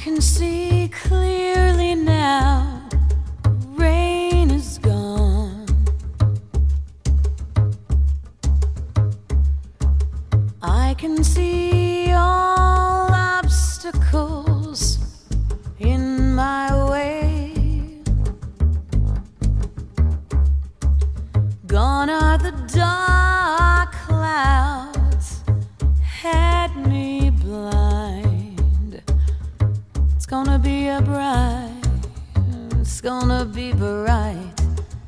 can see clearly now. Rain is gone. I can see all obstacles in my way. Gone are the dark clouds, had me blind. It's gonna be a bright,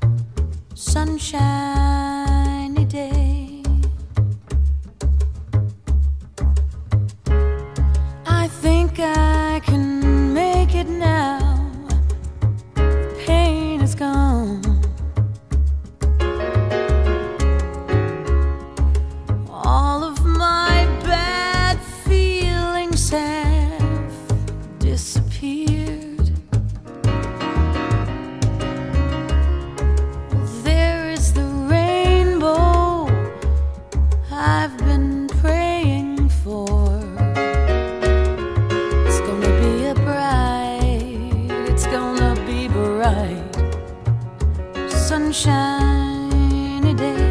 sunshiny day. I think I can make it now. The pain is gone. All of my bad feelings have disappeared. There is the rainbow I've been praying for. It's gonna be a bright, sunshiny day.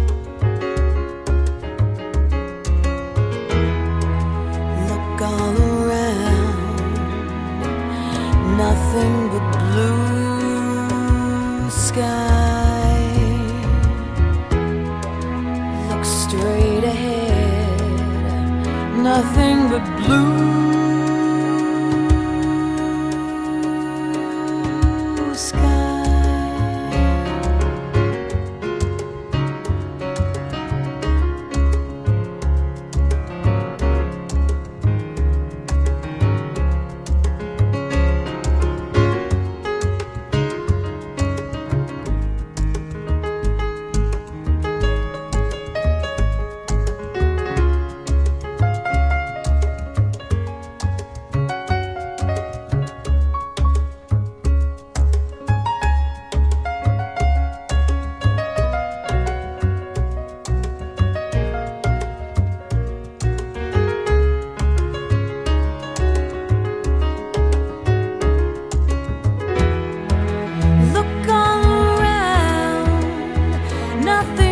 Look all around, nothing but blue sky. Look straight ahead, nothing but blue sky. Nothing